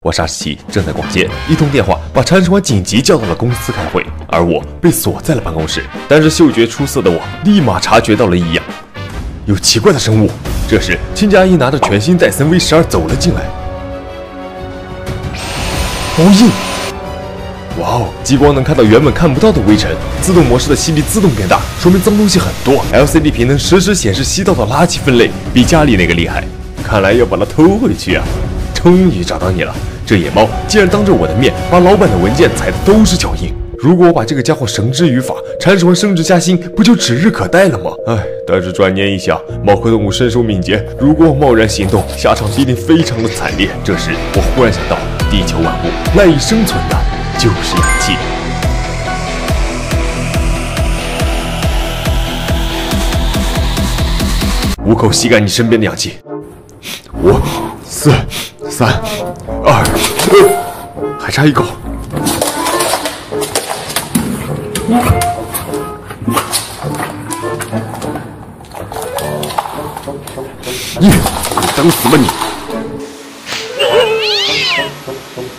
我霎时起正在逛街，一通电话把铲屎官紧急叫到了公司开会，而我被锁在了办公室。但是嗅觉出色的我立马察觉到了异样，有奇怪的生物。这时，亲家阿姨拿着全新戴森 V12走了进来。猫印！哇哦，激光能看到原本看不到的微尘，自动模式的吸力自动变大，说明脏东西很多。LCD 屏能实时显示吸到的垃圾分类，比家里那个厉害。看来要把它偷回去啊！终于找到你了。这野猫竟然当着我的面把老板的文件踩的都是脚印，如果我把这个家伙绳之于法，铲屎官升职加薪不就指日可待了吗？哎，但是转念一想，猫科动物身手敏捷，如果我贸然行动，下场必定非常的惨烈。这时我忽然想到，地球万物赖以生存的就是氧气。5口吸干你身边的氧气。5、4、3、2、1，还差1口。你等死吧你！